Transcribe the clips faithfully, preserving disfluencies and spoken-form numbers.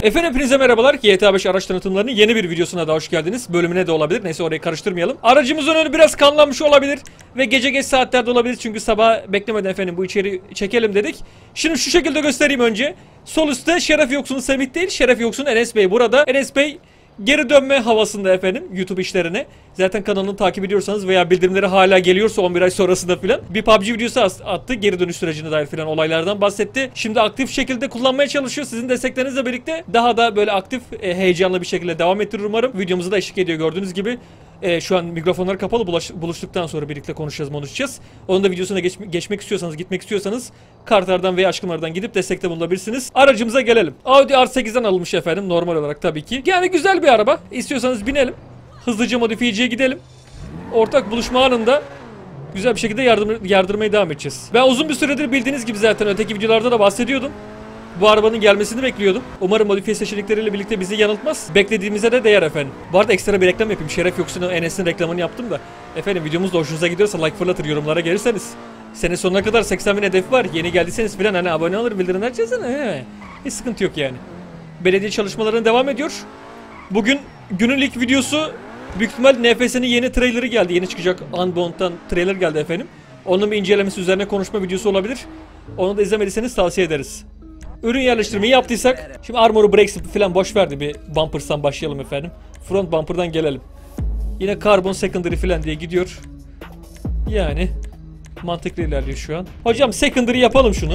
Efendim hepinize merhabalar. G T A beş araç tanıtımlarının yeni bir videosuna da hoş geldiniz. Bölümüne de olabilir. Neyse orayı karıştırmayalım. Aracımızın önü biraz kanlanmış olabilir. Ve gece geç saatlerde olabilir. Çünkü sabah beklemeden efendim bu içeri çekelim dedik. Şimdi şu şekilde göstereyim önce. Sol üstte Şeref Yoksun Semih değil, Şeref Yoksun Enes Bey burada. Enes Bey geri dönme havasında efendim YouTube işlerine. Zaten kanalını takip ediyorsanız veya bildirimleri hala geliyorsa on bir ay sonrasında filan bir P U B G videosu attı. Geri dönüş sürecine dair filan olaylardan bahsetti. Şimdi aktif şekilde kullanmaya çalışıyor. Sizin desteklerinizle birlikte daha da böyle aktif, e, heyecanlı bir şekilde devam ettirir umarım. Videomuza da eşlik ediyor gördüğünüz gibi. E, şu an mikrofonlar kapalı. Bulaş, buluştuktan sonra birlikte konuşacağız, konuşacağız. Onun da videosuna geç, geçmek istiyorsanız, gitmek istiyorsanız Kartar'dan veya Aşkınlar'dan gidip destekte bulunabilirsiniz. Aracımıza gelelim. Audi R sekizden alınmış efendim. Normal olarak tabii ki. Yani güzel bir araba. İstiyorsanız binelim. Hızlıca modifiyeciye gidelim. Ortak buluşma anında güzel bir şekilde yardım, yardırmaya devam edeceğiz. Ben uzun bir süredir bildiğiniz gibi zaten öteki videolarda da bahsediyordum. Bu arabanın gelmesini bekliyordum. Umarım modifiye seçenekleriyle birlikte bizi yanıltmaz. Beklediğimize de değer efendim. Bu arada ekstra bir reklam yapayım. Şeref Yoksun'un Enes'in reklamını yaptım da. Efendim videomuz da hoşunuza gidiyorsa like fırlatır, yorumlara gelirseniz. Sene sonuna kadar seksen bin hedefi var. Yeni geldiyseniz filan hani abone olur, bildirimler açarsın. He. Hiç sıkıntı yok yani. Belediye çalışmalarına devam ediyor. Bugün günün ilk videosu büyük ihtimal N F S'nin yeni trailerı geldi. Yeni çıkacak Unbound'dan trailer geldi efendim. Onun bir incelemesi üzerine konuşma videosu olabilir. Onu da izlemediyseniz tavsiye ederiz. Ürün yerleştirmeyi yaptıysak şimdi Armor'u Brakes falan boş verdi, bir bumpers'tan başlayalım efendim. Front bumper'dan gelelim. Yine Carbon Secondary falan diye gidiyor. Yani mantıklı ilerliyor şu an. Hocam secondary yapalım şunu.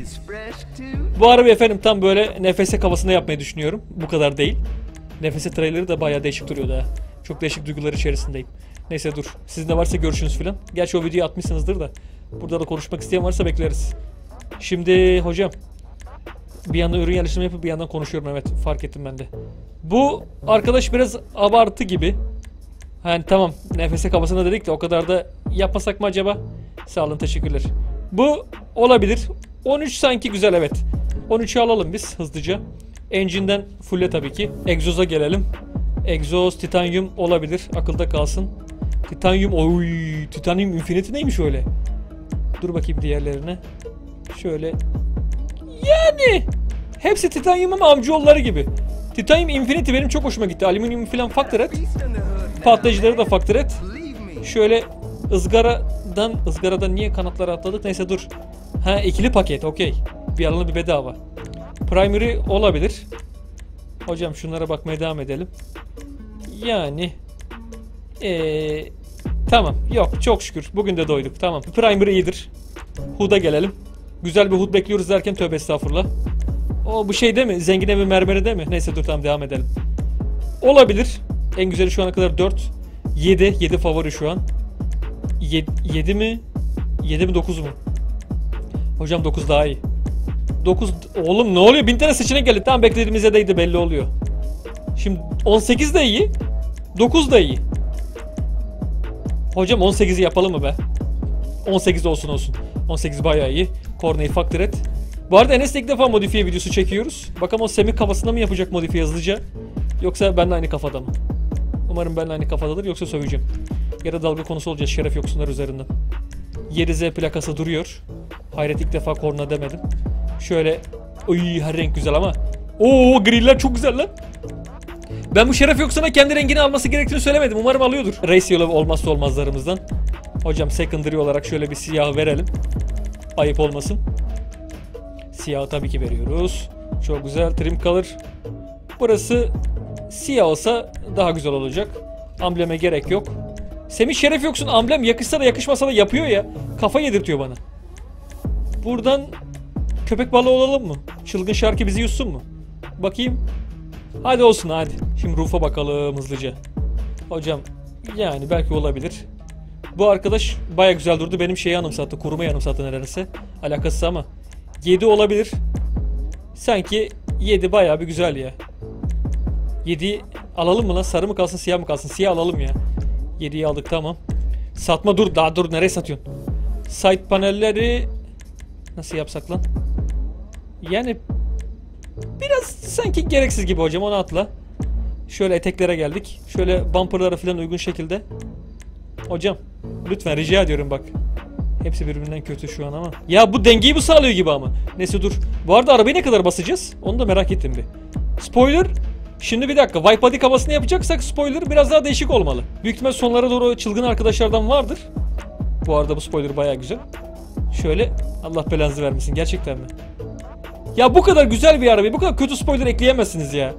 Bu arabayı efendim tam böyle N F S havasında yapmayı düşünüyorum. Bu kadar değil. N F S trailer'ı da bayağı değişik duruyor daha. Çok değişik duygular içerisindeyim. Neyse dur. Sizin de varsa görüşünüz falan. Gerçi o videoyu atmışsınızdır da. Burada da konuşmak isteyen varsa bekleriz. Şimdi hocam bir yandan ürün yerleştirme yapıp bir yandan konuşuyorum, evet fark ettim ben de. Bu arkadaş biraz abartı gibi. Hani tamam nefes kafasına dedik de o kadar da yapmasak mı acaba? Sağ olun, teşekkürler. Bu olabilir. on üç sanki güzel, evet. on üçü alalım biz hızlıca. Engine'den fulle tabii ki. Egzoza gelelim. Egzoz, titanyum olabilir. Akılda kalsın. Titanyum, oy, titanyum infinity neymiş öyle? Dur bakayım diğerlerine. Şöyle. Yani hepsi titanyum ama amcaoğulları gibi. Titanyum infinity benim çok hoşuma gitti. Alüminyum falan faktör et. Patlayıcıları da faktör et. Şöyle ızgaradan, ızgaradan niye kanatları atladık? Neyse dur. Ha, ikili paket, okey. Bir alanı bir bedava. Primary olabilir. Hocam şunlara bakmaya devam edelim. Yani ee, tamam, yok çok şükür bugün de doyduk, tamam. Primary iyidir. Hood'a gelelim. Güzel bir hood bekliyoruz derken tövbe estağfurullah. O bu şey değil mi? Zengin evi mermeri değil mi? Neyse dur tamam, devam edelim. Olabilir. En güzeli şu ana kadar dört. yedi. yedi favori şu an. yedi mi? yedi mi dokuz mu? Hocam dokuz daha iyi. dokuz. Oğlum ne oluyor? Bin tane seçenek geldi. Tamam, beklediğimize değdi, belli oluyor. Şimdi on sekiz de iyi. dokuz da iyi. Hocam on sekizi yapalım mı be? on sekiz olsun olsun. on sekiz bayağı iyi. Korneyi faktör et. Bu arada Enes'le ilk defa modifiye videosu çekiyoruz. Bakalım o Semih kafasında mı yapacak modifiye hızlıca? Yoksa benimle aynı kafada mı? Umarım benimle aynı kafadadır, yoksa söveceğim. Ya da dalga konusu olacağız Şeref Yoksunlar üzerinden. yedi Z plakası duruyor. Hayret, ilk defa korna demedim. Şöyle. Oy, her renk güzel ama. Oo, griller çok güzel lan. Ben bu Şeref Yoksun'a kendi rengini alması gerektiğini söylemedim. Umarım alıyordur. Race yolu olmazsa olmazlarımızdan. Hocam secondary olarak şöyle bir siyah verelim. Ayıp olmasın. Siyah tabii ki veriyoruz. Çok güzel. Trim color. Burası siyah olsa daha güzel olacak. Ambleme gerek yok. Semih Şeref Yoksun amblem yakışsa da yakışmasa da yapıyor ya. Kafa yedirtiyor bana. Buradan köpek balığı olalım mı? Çılgın şarkı bizi yutsun mu? Bakayım. Hadi olsun hadi. Şimdi roof'a bakalım hızlıca. Hocam yani belki olabilir. Bu arkadaş baya güzel durdu. Benim şeyi anımsattı. Kurumayı anımsattı neredeyse. Alakasız ama. yedi olabilir. Sanki yedi baya bir güzel ya. yediyi alalım mı lan? Sarı mı kalsın, siyah mı kalsın? Siyah alalım ya. yediyi aldık, tamam. Satma, dur daha dur, nereye satıyorsun? Side panelleri nasıl yapsak lan? Yani biraz sanki gereksiz gibi hocam, onu atla. Şöyle eteklere geldik. Şöyle bumperlara falan uygun şekilde. Hocam lütfen rica ediyorum bak. Hepsi birbirinden kötü şu an ama. Ya bu dengeyi bu sağlıyor gibi ama. Neyse dur. Bu arada arabayı ne kadar basacağız? Onu da merak ettim bir. Spoiler. Şimdi bir dakika. Wipe body kafasını yapacaksak spoiler biraz daha değişik olmalı. Büyük ihtimal sonlara doğru çılgın arkadaşlardan vardır. Bu arada bu spoiler bayağı güzel. Şöyle Allah belanızı vermesin. Gerçekten mi? Ya bu kadar güzel bir arabayı bu kadar kötü spoiler ekleyemezsiniz ya.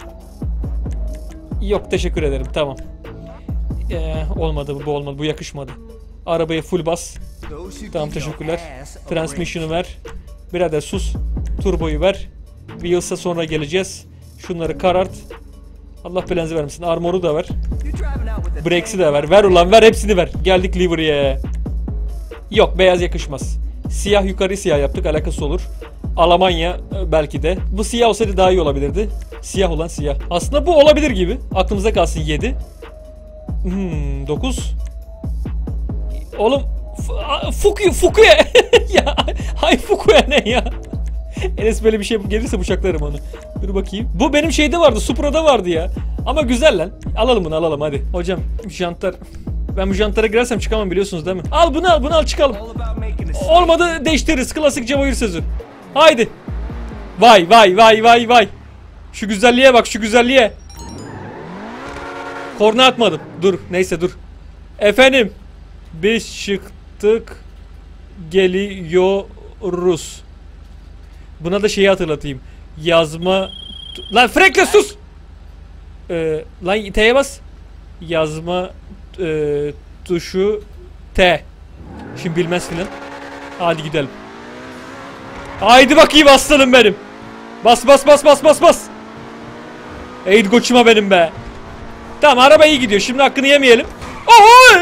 Yok teşekkür ederim. Tamam. Ee, olmadı bu, bu olmadı. Bu yakışmadı. Arabaya full bas. Tamam teşekkürler. Transmission'ı ver. Birader sus. Turboyu ver. Wheels'a sonra geleceğiz. Şunları karart. Allah belanızı vermesin. Armor'u da ver. Brakes'i de ver. Ver ulan ver hepsini ver. Geldik livery'e. Yok beyaz yakışmaz. Siyah yukarı siyah yaptık. Alakası olur. Almanya belki de. Bu siyah olsaydı daha iyi olabilirdi. Siyah olan siyah. Aslında bu olabilir gibi. Aklımıza kalsın yedi. Hmm, dokuz. Oğlum Fukuya Fukuya ya hay Fukuya ne ya? Enes böyle bir şey gelirse bıçaklarım onu. Dur bakayım. Bu benim şeyde vardı. Supra'da vardı ya. Ama güzel lan. Alalım bunu alalım hadi. Hocam jantlar. Ben bu jantlara girersem çıkamam biliyorsunuz değil mi? Al bunu al bunu al çıkalım. Olmadı değiştiririz. Klasik Cevahir sözü. Haydi. Vay vay vay vay vay. Şu güzelliğe bak şu güzelliğe. Korna atmadım. Dur neyse dur. Efendim. Biz çıktık. Geliyoruz. Buna da şeyi hatırlatayım. Yazma... Lan Frank'le sus! Ee, lan T'ye bas. Yazma e, tuşu T. Şimdi bilmez filan. Hadi gidelim. Haydi bakayım aslanım benim. Bas bas bas bas bas bas. Eğit koçuma benim be. Tamam araba iyi gidiyor. Şimdi hakkını yemeyelim. Aha!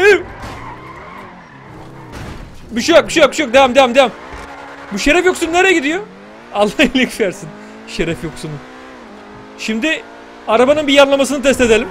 Bir şey yok bir şey yok bir şey yok. Devam devam devam. Bu şeref yoksun nereye gidiyor? Allah iyilik versin. Şeref yoksunu. Şimdi arabanın bir yanlamasını test edelim.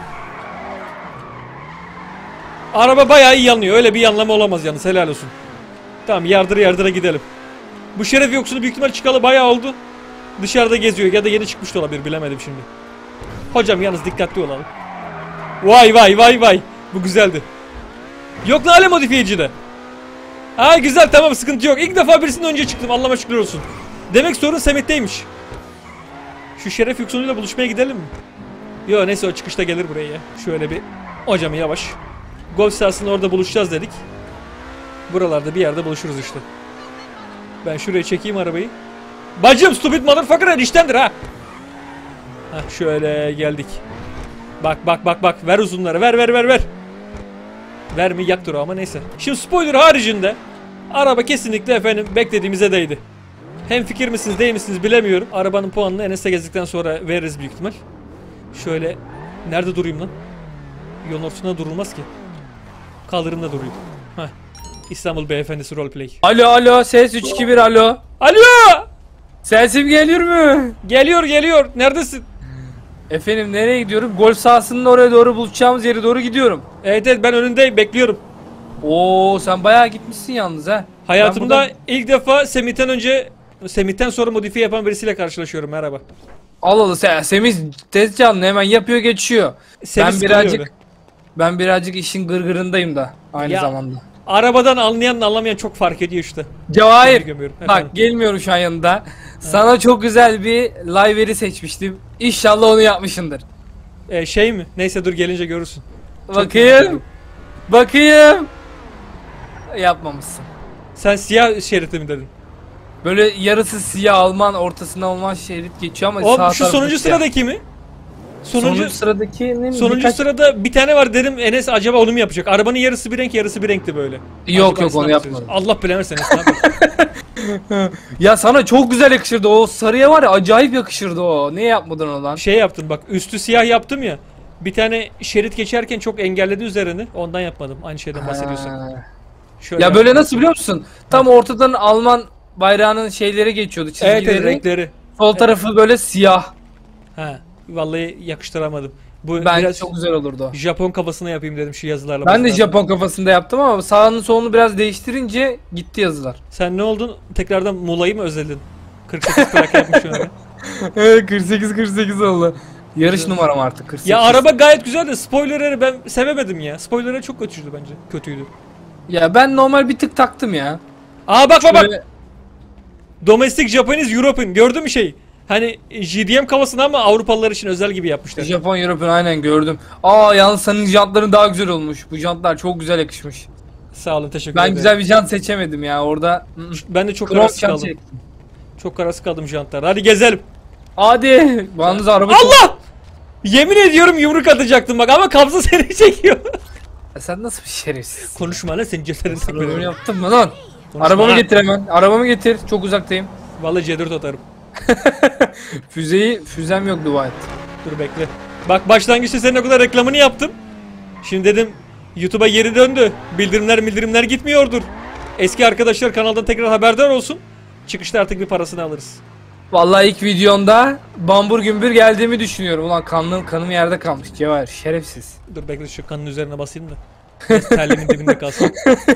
Araba bayağı iyi yanlıyor. Öyle bir yanlama olamaz yalnız. Helal olsun. Tamam yardıra yardıra gidelim. Bu şeref yoksunu büyük ihtimal çıkalı bayağı oldu. Dışarıda geziyor ya da yeni çıkmış da olabilir bilemedim şimdi. Hocam yalnız dikkatli olalım. Vay vay vay vay. Bu güzeldi. Yok lan hala modifiyeci de. Ay güzel tamam sıkıntı yok. İlk defa birisinin önce çıktım. Allah'ıma şükür olsun. Demek sorun Semit'teymiş. Şu şeref yoksunuyla buluşmaya gidelim mi? Yo neyse o çıkışta gelir buraya ya. Şöyle bir hocam yavaş. Golf sahasında orada buluşacağız dedik. Buralarda bir yerde buluşuruz işte. Ben şuraya çekeyim arabayı. Bacım stupid motherfucker iştendir ha. Hah şöyle geldik. Bak bak bak bak ver uzunları ver ver ver ver. Ver mi yaktır o ama neyse. Şimdi spoiler haricinde araba kesinlikle efendim beklediğimize değdi. Hem fikir misiniz değil misiniz bilemiyorum. Arabanın puanını Enes'e gezdikten sonra veririz büyük ihtimal. Şöyle nerede durayım lan? Yolun ortasında durulmaz ki. Kaldırımda durayım. Heh. İstanbul Beyefendisi roleplay. Alo alo ses üç iki bir alo. Alo! Sesim geliyor mu? Geliyor geliyor. Neredesin? Efendim nereye gidiyorum? Golf sahasının oraya doğru buluşacağımız yere doğru gidiyorum. Evet evet ben önündeyim bekliyorum. Oo sen bayağı gitmişsin yalnız ha. Hayatımda buradan... ilk defa Semit'ten önce Semit'ten sonra modifiye yapan birisiyle karşılaşıyorum merhaba. Allah Allah sen Semih tez canlı hemen yapıyor geçiyor. Semih ben birazcık öyle. ben birazcık işin gırgırındayım da aynı Ya, zamanda. Arabadan anlayanla anlamayan çok fark ediyor işte. Cevahir bak efendim. gelmiyorum şu an yanında. Sana çok güzel bir live veri seçmiştim. İnşallah onu yapmışsındır. Ee, şey mi? Neyse dur gelince görürsün. Bakayım. Bakayım. Yapmamışsın. Sen siyah şeridi mi dedin? Böyle yarısı siyah Alman, ortasına Alman şerit geçiyor ama O sağ şu sonuncu siyah. sıradaki mi? Sonuncu, Sonuncu sıradaki ne? Sonuncu Birkaç... sırada bir tane var dedim Enes acaba onu mu yapacak? Arabanın yarısı bir renk yarısı bir renkti böyle. Yok Acaba yok onu yapmadım. Allah belanı versin Enes ne yapıyorsun? Ya sana çok güzel yakışırdı o sarıya var ya acayip yakışırdı o. Niye yapmadın o lan? Şey yaptım bak üstü siyah yaptım ya. Bir tane şerit geçerken çok engelledi üzerini. Ondan yapmadım. Aynı şeyden bahsediyorsan. Şöyle Ya yaptım. böyle nasıl biliyor musun? Tam ortadan Alman bayrağının şeyleri geçiyordu çizgileri. Evet evet renkleri. Sol tarafı böyle siyah. Ha, vallahi yakıştıramadım. Bu Ben biraz çok güzel olurdu. Japon kafasına yapayım dedim şu yazılarla. Ben de başlardım. Japon kafasında yaptım ama sağını solunu biraz değiştirince gitti yazılar. Sen ne oldun? Tekrardan Mula'yı mı özledin? kırk sekiz plaka yapmış öyle. Evet kırk sekiz kırk sekiz oldu. Yarış numaram artık kırk sekiz. Ya araba gayet güzel de spoilerları ben sevemedim ya. Spoilerları çok kötüydü bence. Kötüydü. Ya ben normal bir tık taktım ya. Aa bak bak bak. Böyle... Domestic Japanese European gördün mü şey? Hani G D M kafasını ama Avrupalılar için özel gibi yapmışlar. Japon European aynen gördüm. Aa yalnız senin jantların daha güzel olmuş. Bu jantlar çok güzel yakışmış. Sağ olun, teşekkür Ben ederim. güzel bir jant seçemedim ya orada. Ben de çok Krom kararsız jant kaldım. çektim. Çok kararsız kaldım jantlar. Hadi gezelim. Hadi. Yalnız araba çok... Allah! Yemin ediyorum yumruk atacaktım bak ama kabza seni çekiyor. Ya sen nasıl bir şerefsiz? Konuşma lan, senin cesedini Sana böyle sıkmıyorum. yaptın mı lan? Konuşma Arabamı lan. getir hemen. Arabamı getir. Çok uzaktayım. Vallahi C dört atarım. Füzeyi, füzem yok dua et. Dur bekle. Bak başlangıçta senin o kadar reklamını yaptım. Şimdi dedim YouTube'a geri döndü. Bildirimler bildirimler gitmiyordur. Eski arkadaşlar kanaldan tekrar haberdar olsun. Çıkışta artık bir parasını alırız. Vallahi ilk videonda bambur gümbür geldiğimi düşünüyorum. Ulan kanım, kanım yerde kalmış Cevher. Şerefsiz. Dur bekle şu kanın üzerine basayım da. Biraz terliğimin dibinde kalsın.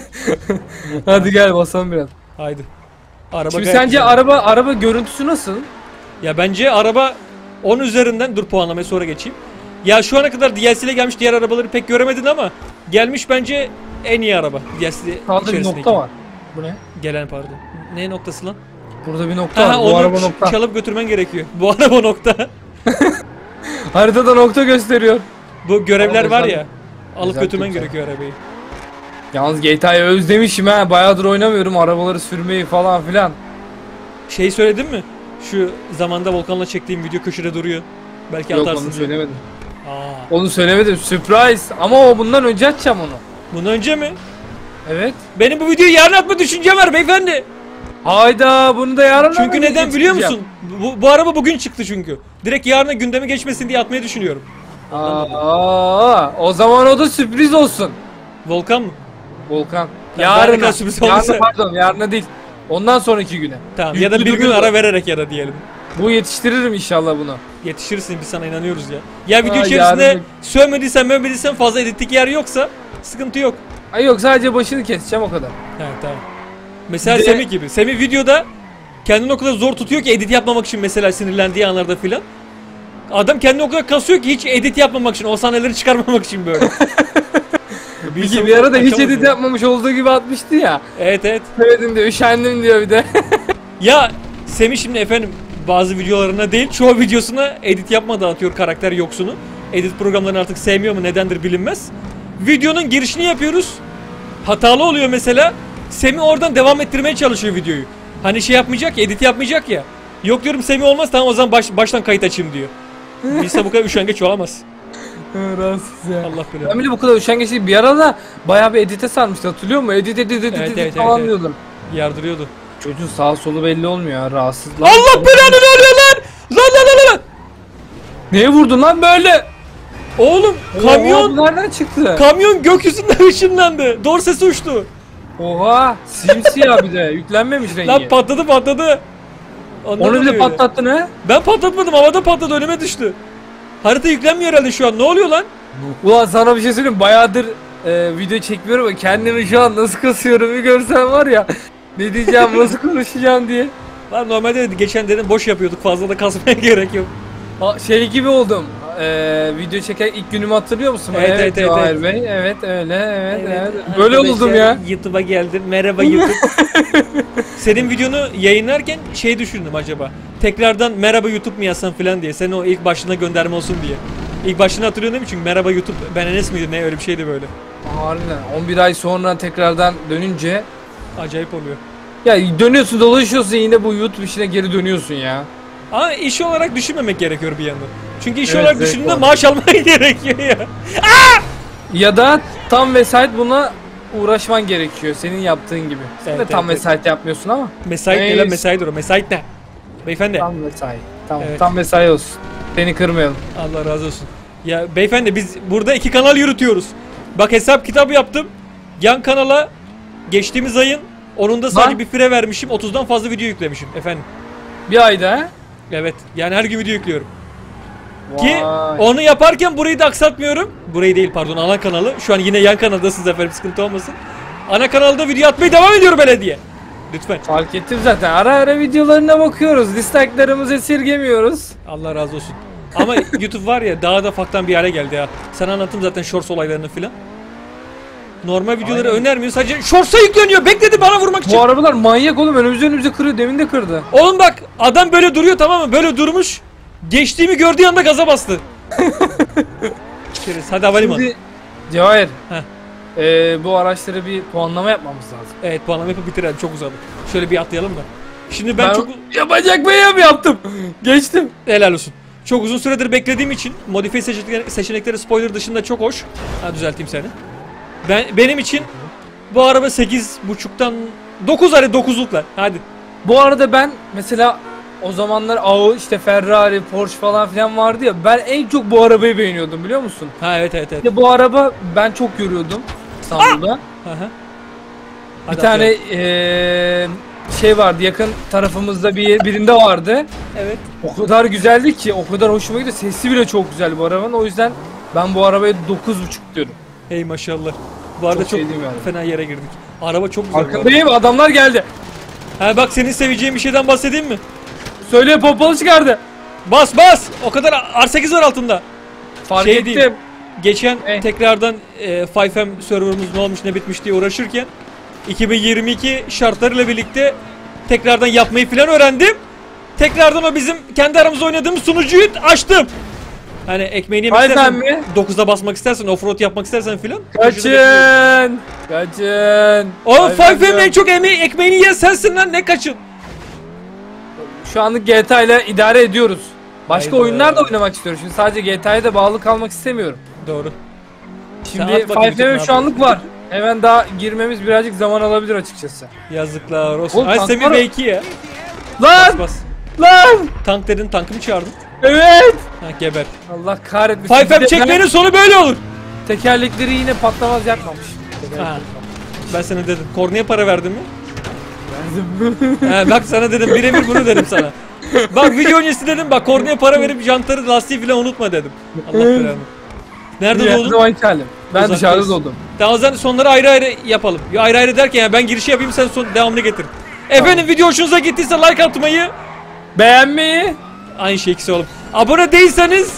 Hadi gel basalım biraz. Haydi. Araba Şimdi gayet sence güzel. araba araba görüntüsü nasıl? Ya bence araba on üzerinden, dur puanlamaya sonra geçeyim. Ya şu ana kadar D L C ile gelmiş diğer arabaları pek göremedin ama gelmiş bence en iyi araba. D L C Sağda bir içerisindeki. nokta var. Bu ne? Gelen pardon. Ne noktası lan? Burada bir nokta Ha, var. Bu onu araba ç- nokta. çalıp götürmen gerekiyor. Bu araba nokta. Haritada nokta gösteriyor. Bu görevler Ama var özel- ya. Alıp özel götürmen güzel. gerekiyor arabayı. Yalnız G T A'yı özlemişim ha. Bayağıdır oynamıyorum arabaları sürmeyi falan filan. Şey söyledin mi? Şu zamanda Volkan'la çektiğim video köşede duruyor. Belki Yok atarsın onu diye. söylemedim. Aa. Onu söylemedim. Surprise. Ama o bundan önce açacağım onu. Bundan önce mi? Evet. Benim bu videoyu yarın atma düşüncem var beyefendi. Hayda bunu da yarın Çünkü mı neden biliyor geçireceğim? musun? Bu, bu araba bugün çıktı çünkü. Direkt yarına gündeme geçmesin diye atmayı düşünüyorum. Aa, o zaman o da sürpriz olsun. Volkan mı? Volkan. Ya bari Yarına. kadar sürpriz Yarına olursa- pardon yarına değil. Ondan sonraki güne. Tamam, ya da bir gün Yüklü ara vererek ya da diyelim. Bu yetiştiririm inşallah bunu. Yetişirsin, biz sana inanıyoruz ya. Ya video Aa, içerisinde yarın- sövmediysen mövmediysen fazla editlik yer yoksa sıkıntı yok. Ay yok sadece başını keseceğim o kadar. Evet tamam. Mesela Bir de- Semih gibi. Semih videoda kendini o kadar zor tutuyor ki edit yapmamak için, mesela sinirlendiği anlarda filan. Adam kendini o kadar kasıyor ki hiç edit yapmamak için, o sahneleri çıkarmamak için böyle. Bir, bir ara da hiç Açamadı edit ya. yapmamış olduğu gibi atmıştı ya. Evet evet. Söyledim diyor üşendim diyor bir de. Ya Semih şimdi efendim bazı videolarına değil çoğu videosuna edit yapmadan atıyor karakter yoksunu. Edit programlarını artık sevmiyor mu, nedendir bilinmez. Videonun girişini yapıyoruz. Hatalı oluyor mesela. Semih oradan devam ettirmeye çalışıyor videoyu. Hani şey yapmayacak ya, edit yapmayacak ya. Yok diyorum Semih olmaz, tamam o zaman baş, baştan kayıt açayım diyor. Bilse bu kadar üşengeç olamaz. Rahatsız ya. Allah bilir. Ben bile bu kadar üşengeç değil. Bir ara da bayağı bir edite sarmıştı hatırlıyor musun? Edit edit edit Evet, edit evet, falan evet. diyordum. Yardırıyordu. Çocuğun sağ solu belli olmuyor ya rahatsız. Lan, Allah belanı ne oluyor lan? Lan lan lan lan. neye vurdun lan böyle? Oğlum kamyon Oha, bu nereden çıktı? kamyon gökyüzünden ışınlandı. Dorsesi uçtu. Oha simsiyah bir de yüklenmemiş rengi. Lan patladı patladı. Ondan Onu bir oluyor de öyle. patlattın ha? Ben patlatmadım, havada patladı, önüme düştü. Harita yüklenmiyor herhalde şu an. Ne oluyor lan? Ulan sana bir şey söyleyeyim bayağıdır e, video çekmiyorum ama kendimi şu an nasıl kasıyorum bir görsen var ya. Ne diyeceğim nasıl konuşacağım diye. Lan normalde geçen dedim boş yapıyorduk, fazla da kasmaya gerek yok. Ha, şey gibi oldum. E, video çeken ilk günümü hatırlıyor musun? Evet, evet, evet, Cevahir evet. Bey. Evet öyle evet evet. Böyle oldum ya. YouTube'a geldim. Merhaba YouTube. Senin videonu yayınlarken şey düşündüm acaba. Tekrardan merhaba YouTube mu yazsam falan diye. Senin o ilk başına gönderme olsun diye. İlk başını hatırlıyorsun değil mi? Çünkü merhaba YouTube ben Enes miydi ne, öyle bir şeydi böyle. Harbiden on bir ay sonra tekrardan dönünce Acayip oluyor. ya dönüyorsun dolaşıyorsun yine bu YouTube işine geri dönüyorsun ya. Ama iş olarak düşünmemek gerekiyor bir yandan. Çünkü iş Evet, olarak zevk düşündüğünde var. maaş almaya gerekiyor ya. Ya da tam vesait buna uğraşman gerekiyor senin yaptığın gibi. Sen Evet, de tam evet, vesait yapmıyorsun ama. Mesait ne Neyse. lan, mesaidir o. Mesait ne? Beyefendi. Tam mesai. Tamam Evet. tam mesai olsun. Seni kırmayalım. Allah razı olsun. Ya beyefendi biz burada iki kanal yürütüyoruz. Bak hesap kitabı yaptım. Yan kanala geçtiğimiz ayın onunda sadece Lan. bir fire vermişim. otuzdan fazla video yüklemişim efendim. Bir ayda ha? Evet. Yani her gün video yüklüyorum. Ki Vay. onu yaparken burayı da aksatmıyorum. Burayı değil pardon, ana kanalı. Şu an yine yan kanaldasınız efendim, sıkıntı olmasın. Ana kanalda video atmaya devam ediyorum belediye. Lütfen. Fark ettim zaten. Ara ara videolarına bakıyoruz. Dislike'larımızı esirgemiyoruz. Allah razı olsun. Ama YouTube var ya daha da faktan bir hale geldi ya. Sen anlattım zaten shorts olaylarını filan. Normal videoları Aynen. önermiyor. Sadece shorts'a yükleniyor. Bekledi bana vurmak için. Bu arabalar manyak oğlum, önümüze önümüze kırıyor, demin de kırdı. Oğlum bak adam böyle duruyor, tamam mı? Böyle durmuş. Geçtiğimi gördüğü anda gaza bastı. Şerefsiz. Hadi havalimanı. Şimdi Cevahir, Heh. ee, bu araçlara bir puanlama yapmamız lazım. Evet, puanlama yapıp bitirelim, çok uzadı. Şöyle bir atlayalım da. Şimdi ben, Ben çok yapacak mıyım, yaptım. Geçtim. helal olsun. Çok uzun süredir beklediğim için modifiye seçenekleri, seçenekleri spoiler dışında çok hoş. Ha, düzelteyim seni. Ben benim için bu araba sekiz buçuktan dokuz, hadi dokuzluklar. Hadi. Bu arada ben mesela o zamanlar Audi, işte Ferrari, Porsche falan filan vardı ya, ben en çok bu arabayı beğeniyordum, biliyor musun? Ha, evet evet evet. İşte bu araba ben çok görüyordum İstanbul'da. Hı hı. Bir Hadi tane atlayalım. eee, şey vardı, yakın tarafımızda bir birinde vardı. Evet. O kadar güzeldi ki, o kadar hoşuma gidiyor. Sesi bile çok güzel bu arabanın. O yüzden ben bu arabaya dokuz buçuk diyorum. Hey maşallah. Bu arada Çok çok, sevdiğim yani. fena yere girdik. Araba çok güzel. bu arada. Arkandayım, adamlar geldi. Ha bak, senin seveceğin bir şeyden bahsedeyim mi? Söyle, pompalı çıkardı. Bas bas. O kadar R sekiz var altında. Fark Şey ettim. değil. Geçen Eh. tekrardan e, beş M serverımız ne olmuş ne bitmiş diye uğraşırken iki bin yirmi iki şartlarıyla birlikte tekrardan yapmayı falan öğrendim. Tekrardan o bizim kendi aramızda oynadığımız sunucuyu açtım. Hani ekmeğini yemek Vay istersen, sen mi? dokuza basmak istersen, offroad yapmak istersen filan. Kaçın. Kaçın. O Vay beş M'nin ben en çok emeği, ekmeğini yiyen sensin lan, ne kaçın. Şu anlık G T A ile idare ediyoruz. Başka Hayda. oyunlar da oynamak istiyorum. Şimdi sadece G T A'ya da bağlı kalmak istemiyorum. Doğru. Şimdi at bakayım beş M ne şu anlık var. Hemen daha girmemiz birazcık zaman alabilir açıkçası. Yazıklar olsun. Oğlum, Ay tank Semih var- B iki ya. Lan! Bas bas. Lan! Tank dedin, tankımı çağırdın. Evet! Ha, geber. Allah kahretmesin. beş Bir M de çekmenin sonu böyle olur. tekerlekleri yine patlamaz yakmamış. Ha. Ben sana dedim. Kornaya para verdin mi? Verdim. He, bak sana dedim. Birebir bunu dedim sana. Bak video öncesi dedim, bak kornaya para verip jantları, lastiği falan unutma dedim. Allah belanı. Nerede Her doğdun? zamanki halim. Ben Uzaktayız. dışarıda doğdum. Daha o zaman sonları ayrı ayrı yapalım. Ya ayrı ayrı derken ya ben girişi yapayım, sen son devamını getir. Efendim, video hoşunuza gittiyse like atmayı, Beğenmeyi, aynı şey ikisi oğlum. Abone değilseniz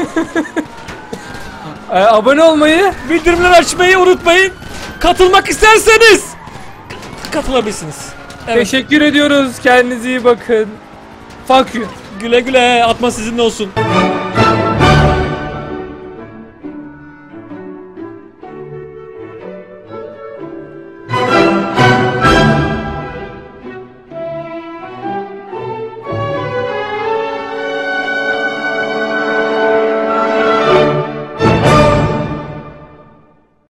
e, abone olmayı, bildirimleri açmayı unutmayın. Katılmak isterseniz katılabilirsiniz. Evet. teşekkür ediyoruz. Kendinize iyi bakın. Fuck you. Güle güle, atma sizinle olsun.